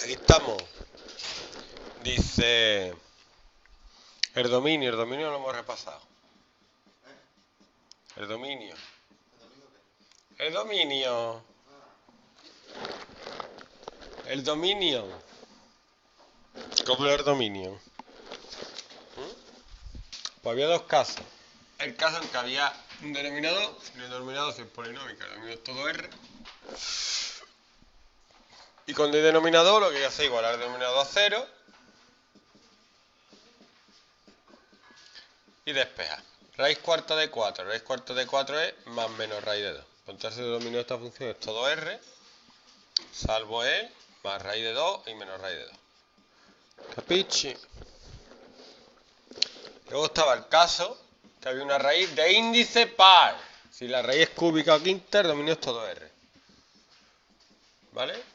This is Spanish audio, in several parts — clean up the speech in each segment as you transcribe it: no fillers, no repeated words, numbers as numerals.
Aquí estamos. Dice el dominio lo hemos repasado. El dominio. El dominio. El dominio. ¿Cómo es el dominio? Pues había dos casos. El caso en que había un denominador, y el denominador es polinómico, el denominador es todo R. Y con el denominador lo que hace igualar el denominador a 0 y despejar. Raíz cuarta de 4. Raíz cuarta de 4 es más menos raíz de 2. Entonces el denominador de esta función es todo R, salvo E, más raíz de 2 y menos raíz de 2. ¿Capichi? Luego estaba el caso que había una raíz de índice par. Si la raíz es cúbica o quinta, el dominio es todo R. ¿Vale?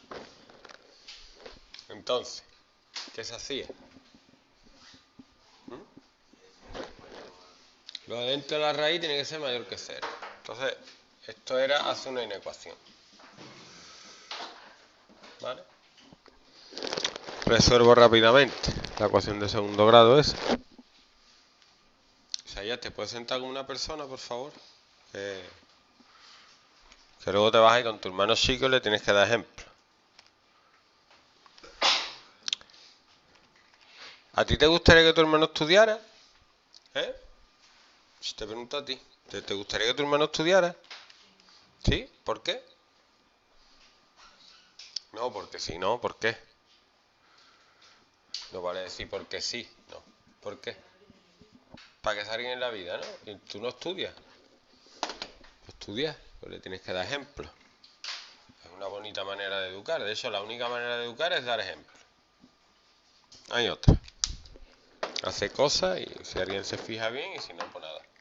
Entonces, ¿qué se hacía? Lo de dentro de la raíz tiene que ser mayor que 0. Entonces, esto era hacer una inecuación. ¿Vale? Resuelvo rápidamente la ecuación de segundo grado esa. O sea, ya te puedes sentar con una persona, por favor. Que luego te vas a ir con tu hermano chico y le tienes que dar ejemplo. ¿A ti te gustaría que tu hermano estudiara? ¿Eh? Si te pregunto a ti. ¿Te gustaría que tu hermano estudiara? ¿Sí? ¿Por qué? No, porque sí, no, ¿por qué? No vale decir porque sí, no. ¿Por qué? Para que salga en la vida, ¿no? Y tú no estudias. Estudias, pues le tienes que dar ejemplo. Es una bonita manera de educar. De hecho, la única manera de educar es dar ejemplo. Hay otra. Hace cosas y si alguien se fija bien y si no, pues nada.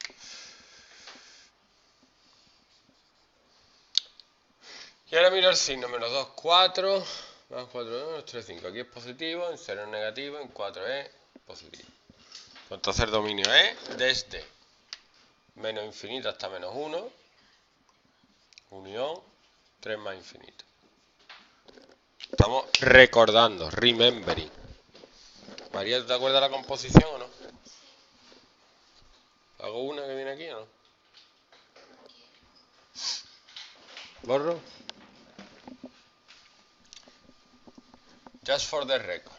Y ahora miro el signo. Menos 2, 4. Más 4, 2, 3, 5. Aquí es positivo, en 0 es negativo, en 4 es positivo. Entonces el dominio es desde menos infinito hasta menos 1. Unión 3 más infinito. Estamos recordando, remembering. María, ¿te acuerdas de la composición o no? ¿Hago una que viene aquí o no? ¿Borro? Just for the record.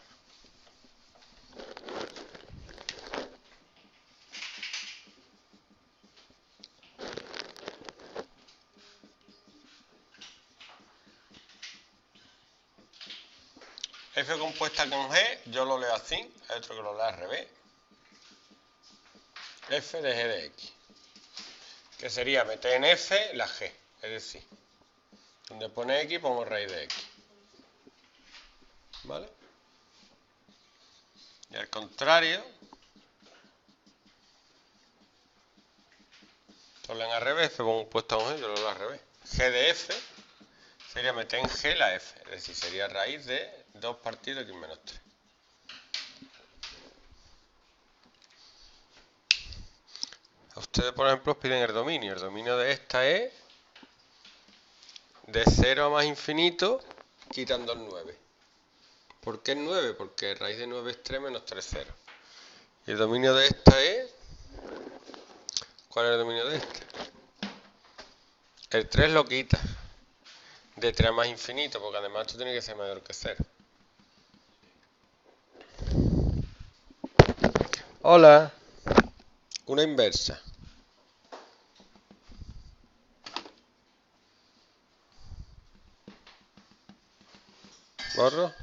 F compuesta con G, yo lo leo así, hay otro que lo lee al revés. F de G de X. Que sería meter en F la G, es decir, donde pone X pongo raíz de X. ¿Vale? Y al contrario, lo leen al revés, F compuesta con G, yo lo leo al revés. G de F sería meter en G la F, es decir, sería raíz de 2 partido X menos 3. A ustedes, por ejemplo, os piden el dominio. El dominio de esta es de 0 a más infinito quitando el 9. ¿Por qué el 9? Porque raíz de 9 es 3 menos 3, 0. Y el dominio de esta es... ¿Cuál es el dominio de esta? El 3 lo quita. De 3 a más infinito, porque además esto tiene que ser mayor que 0. Hola. Una inversa. ¿Borro?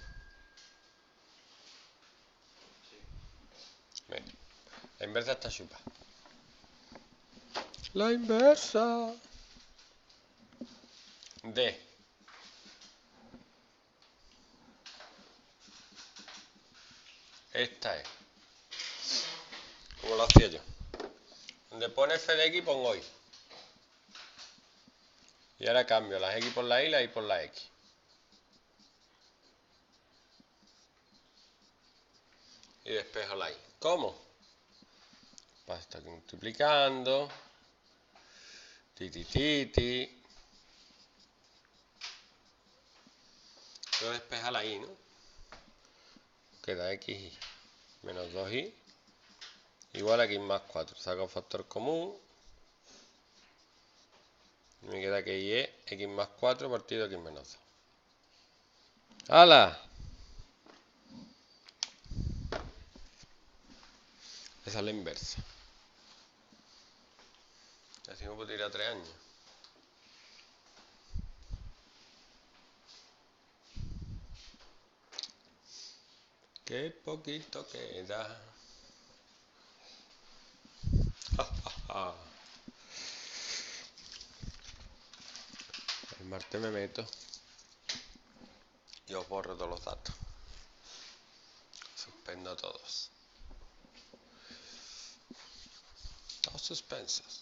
Bien. La inversa está chupa. La inversa de esta es. Como lo hacía yo. Donde pone f de x pongo y. Y ahora cambio las x por la y por la x. Y despejo la y. ¿Cómo? Pues está aquí multiplicando. Ti. Voy a despejar la y, ¿no? Queda x menos 2y igual a x más 4. Saco un factor común. Y me queda que y es x más 4 partido x menos 2. ¡Hala! Esa es la inversa. Así me puedo tirar 3 años. Qué poquito queda. El martes me meto y os borro todos los datos. Suspendo todos. Todos suspensos.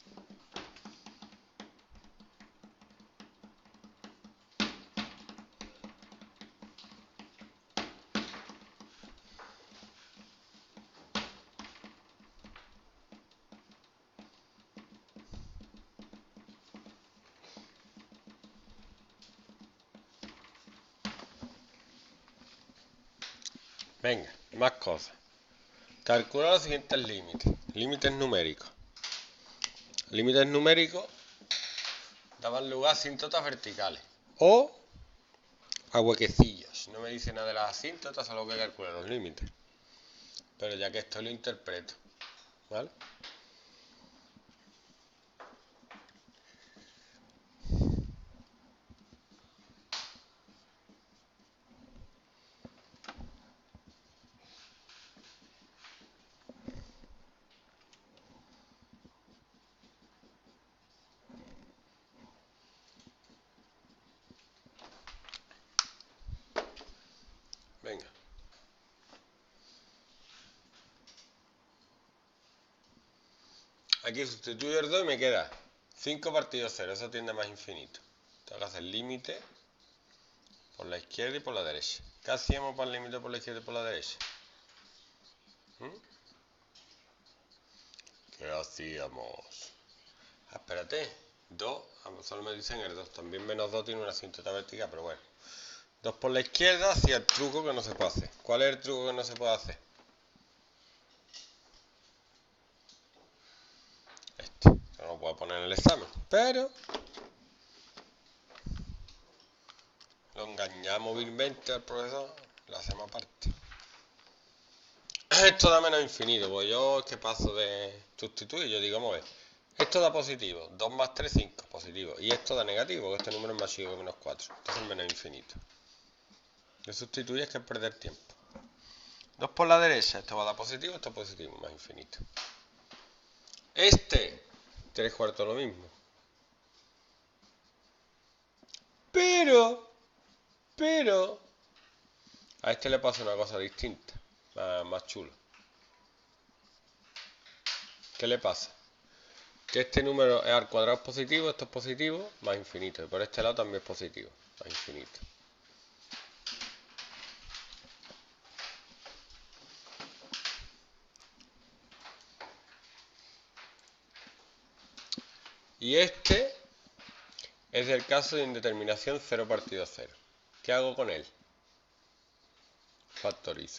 Venga, más cosas. Calcula los siguientes límites. Límites numéricos. Límites numéricos daban lugar a asíntotas verticales o a huequecillos. No me dice nada de las asíntotas, solo que calcula los límites. Pero ya que esto lo interpreto, ¿vale? Venga. Aquí sustituyo el 2 y me queda 5 partido 0. Eso tiende a más infinito. Tengo que hacer límite por la izquierda y por la derecha. ¿Qué hacíamos para el límite por la izquierda y por la derecha? ¿Qué hacíamos? Espérate. 2, solo me dicen el 2. También menos 2 tiene una asíntota vertical, pero bueno. 2 por la izquierda hacia el truco que no se puede hacer. ¿Cuál es el truco que no se puede hacer? Este. No lo puedo poner en el examen. Pero lo engañamos vilmente al profesor. Lo hacemos aparte. Esto da menos infinito. Pues yo es que paso de sustituir. Yo digo, vamos a ver. Esto da positivo. 2 más 3, 5. Positivo. Y esto da negativo. Que este número es más chico que menos 4. Entonces es menos infinito. Lo sustituyes que es perder tiempo. 2 por la derecha, esto va a dar positivo, esto es positivo, más infinito. 3 cuartos lo mismo. Pero, a este le pasa una cosa distinta, más chulo. ¿Qué le pasa? Que este número es al cuadrado positivo, esto es positivo, más infinito. Y por este lado también es positivo, más infinito. Y este es el caso de indeterminación 0 partido 0. ¿Qué hago con él? Factorizo.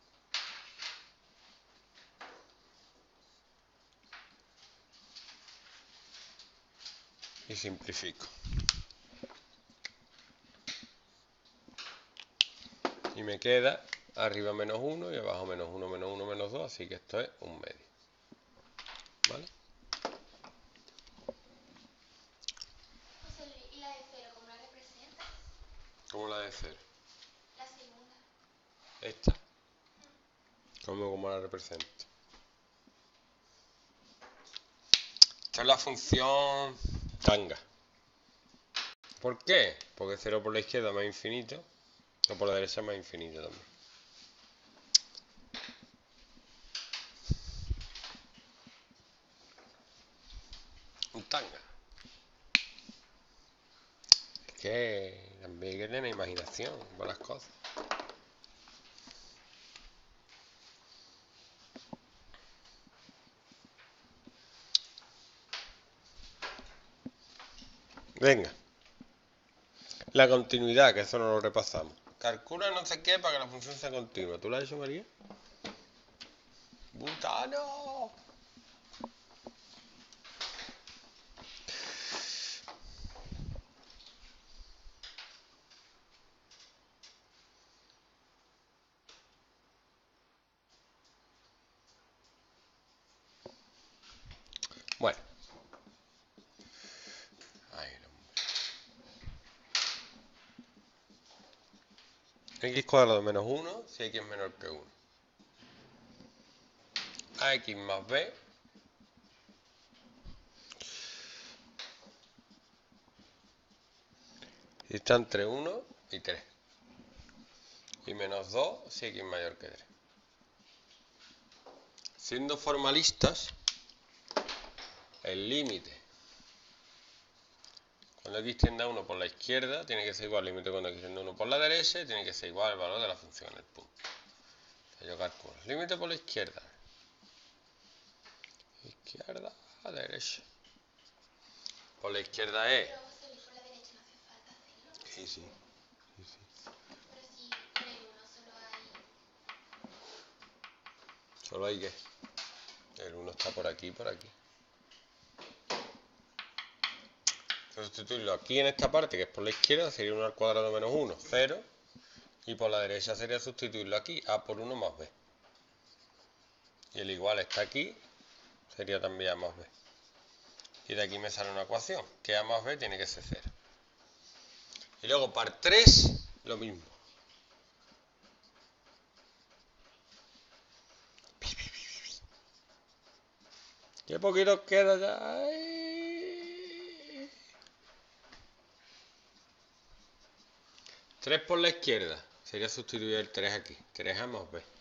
Y simplifico. Y me queda arriba menos 1 y abajo menos 1, menos 1, menos 2, así que esto es un medio. ¿Vale? ¿Y la de 0 cómo la representa? ¿Cómo la de 0? La segunda. Esta. ¿Cómo la represento? Esta es la función tanga. ¿Por qué? Porque 0 por la izquierda más infinito, o por la derecha más infinito también. Un tanga. Es que también hay que tener imaginación para las cosas. Venga. La continuidad, que eso no lo repasamos. Calcula no sé qué para que la función sea continua. ¿Tú lo has hecho, María? ¡Butano! Bueno. Ay, no. X cuadrado menos 1 si X es menor que 1. AX más B está entre 1 y 3. Y menos 2 si X es mayor que 3. Siendo formalistas, el límite cuando X tiende a 1 por la izquierda tiene que ser igual al límite cuando X tiende a 1 por la derecha y tiene que ser igual al valor de la función en el punto. Yo calculo. Límite por la izquierda. Izquierda a derecha. Por la izquierda es. Pero José Luis, por la derecha no hace falta hacerlo. Sí, sí. Pero si por el 1 solo hay. Solo hay que. El 1 está por aquí y por aquí. Sustituirlo aquí en esta parte, que es por la izquierda, sería 1 al cuadrado menos 1, 0. Y por la derecha sería sustituirlo aquí, a por 1 más b. Y el igual está aquí, sería también a más b. Y de aquí me sale una ecuación, que a más b tiene que ser 0. Y luego par 3, lo mismo. ¿Qué poquito queda ya? ¡Ay! 3 por la izquierda, sería sustituir el 3 aquí, 3a más b.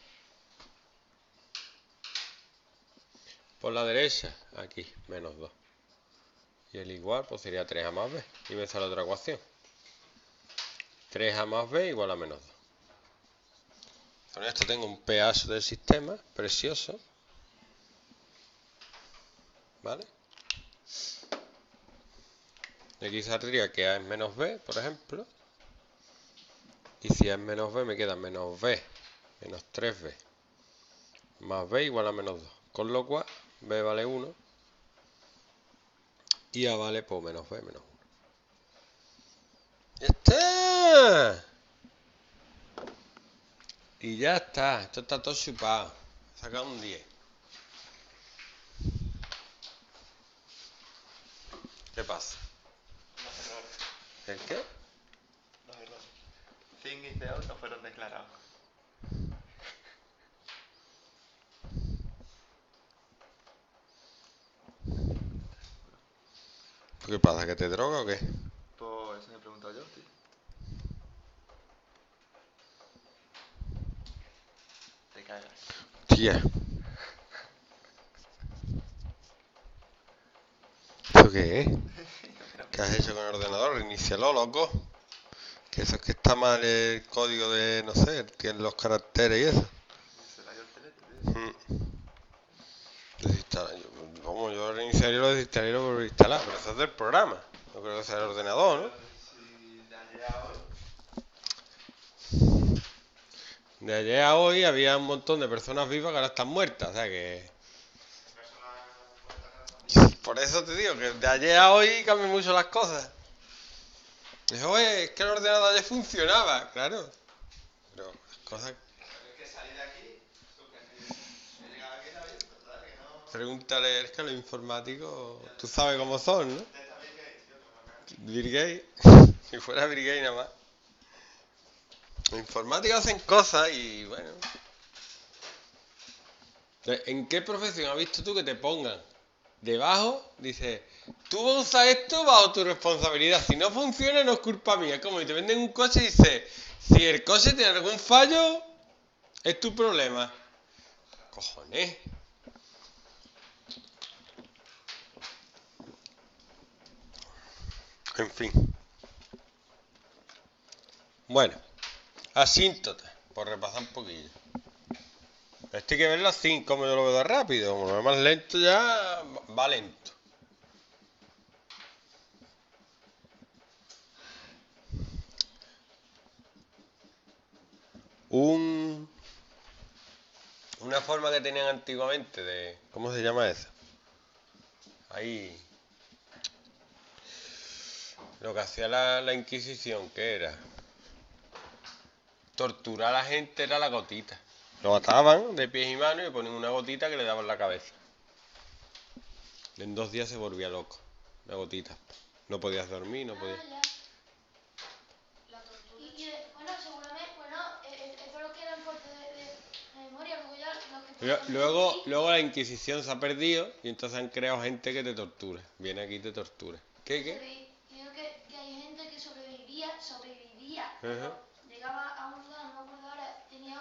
Por la derecha, aquí, menos 2. Y el igual, pues sería 3a más b. Y me sale otra ecuación. 3a más b igual a menos 2. Con esto tengo un pedazo del sistema precioso. ¿Vale? Y aquí saldría que a es menos b, por ejemplo. Y si a es menos b, me queda menos b, menos 3b, más b igual a menos 2. Con lo cual, b vale 1. Y a vale, pues, menos b, menos 1. ¡Ya está! Y ya está. Esto está todo chupado. He sacado un 10. ¿Qué pasa? Los errores. ¿El qué? Los errores. Thing y Theo no fueron declarados. ¿Qué pasa? ¿Que te droga o qué? Pues eso me he preguntado yo, tío. Te cagas. Tía. ¿Esto qué es? ¿Qué has hecho con el ordenador? Reinícialo, loco. Que eso es que está mal el código de, no sé, tiene los caracteres y eso. Se le ha ido el teléfono, tío. Desinstala. Yo lo reiniciaría y lo desinstalaría y lo volvería a instalar, pero eso es del programa. No creo que sea el ordenador, ¿no? Si de ayer a hoy. De ayer a hoy había un montón de personas vivas que ahora están muertas, o sea que... Por eso te digo que de ayer a hoy cambian mucho las cosas. Dijo, oye, es que el ordenador ayer funcionaba, claro. Pero las cosas... Es que salí de aquí. He llegado aquí y la visto, ¿sabes? Que no. Pregúntale, es que los informáticos, tú sabes cómo son, ¿no? Está Bill Gates, tío, que me Bill Gates, si fuera Bill Gates nada más. Los informáticos hacen cosas y bueno. ¿En qué profesión has visto tú que te pongan debajo? Dice, tú vas a usar esto bajo tu responsabilidad. Si no funciona no es culpa mía. Es como si te venden un coche y dice, si el coche tiene algún fallo, es tu problema. Cojones. En fin. Bueno, asíntotas, por repasar un poquillo. Esto hay que verlo así, como yo lo veo de rápido. Como lo veo más lento ya, va lento. una forma que tenían antiguamente de... ¿Cómo se llama eso? Ahí... Lo que hacía la Inquisición, ¿qué era? Torturar a la gente era la gotita. Lo ataban de pies y manos y le ponían una gotita que le daban la cabeza. En 2 días se volvía loco. Una gotita. No podías dormir, no podías... Ya. Bueno, seguramente, eso es lo que eran fuertes de memoria, luego ya los que Luego la Inquisición se ha perdido y entonces han creado gente que te tortura. Viene aquí y te tortura. ¿Qué? Digo que hay gente que sobrevivía, Ajá. pero llegaba a un lugar, no me acuerdo ahora, tenía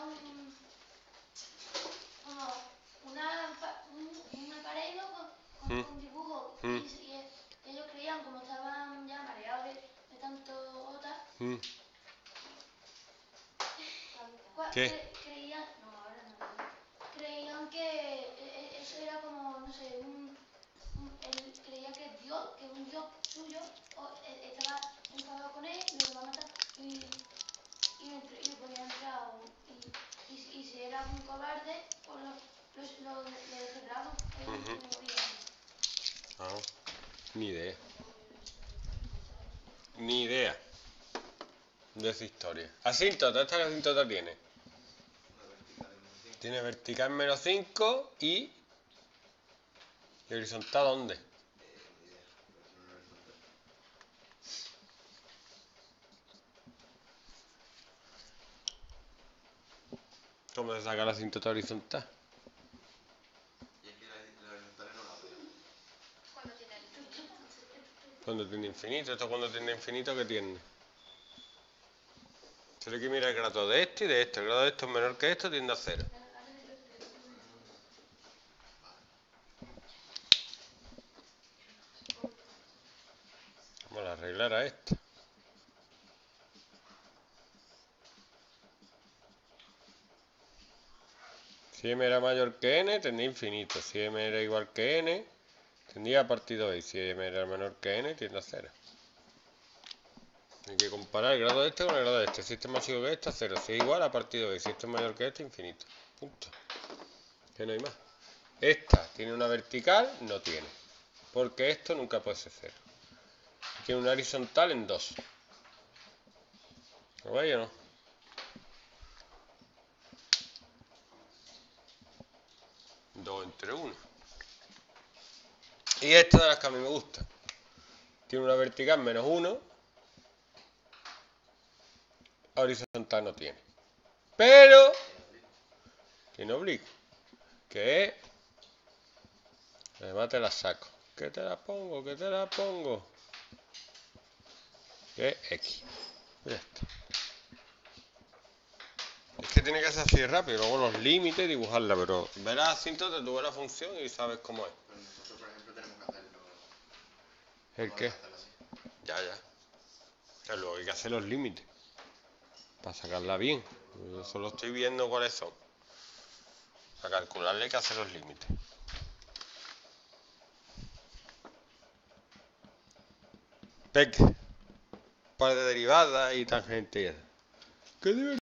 una pared, ¿no? con dibujos y ellos creían, como estaban ya mareados de tanto gota, ¿Qué? creían, no, ahora no, creían que eso era como, no sé, él creía que Dios, que un Dios suyo estaba enfadado con él, lo iba a matar y le ponía entrado y si era un cobarde, pues lo encerraban y morían. Ah, ni idea. Ni idea de esa historia. Asíntota, ¿esta qué asíntota tiene? Tiene vertical -5 y horizontal ¿dónde? ¿Cómo se saca la asíntota horizontal? Y es que la horizontales no la veo. Cuando tiende infinito. ¿Esto cuando tiende infinito qué tiene? Solo hay que mirar el grado de esto y de esto. El grado de esto es menor que esto, tiende a 0. Vamos a arreglar a esta. Si m era mayor que n, tendría infinito. Si m era igual que n, tendría a partido de. Si m era menor que n, tiende a 0. Hay que comparar el grado de este con el grado de este. Si este es más chico que este, 0. Si es igual, a partido de. Si este es mayor que este, infinito. Punto. Que no hay más. Esta tiene una vertical, no tiene. Porque esto nunca puede ser 0. Tiene una horizontal en 2. ¿Lo veis o no? Dos entre 1. Y esta de las que a mí me gusta. Tiene una vertical -1. Horizontal no tiene. Pero tiene oblicuo. Que es... Además te la saco. ¿Qué te la pongo? ¿Qué te la pongo? Que es X. Ya está. Es que tiene que ser así de rápido. Luego los límites dibujarla. Pero verás asíntota, tú ves la función y sabes cómo es. Pero nosotros, por ejemplo, tenemos que hacerlo. ¿El qué? Hacerlo así. Ya. Pero luego hay que hacer los límites. Para sacarla bien. Yo solo estoy viendo cuáles son. Para calcularle hay que hacer los límites. Par de derivadas y tangente y eso. ¡Qué divertido!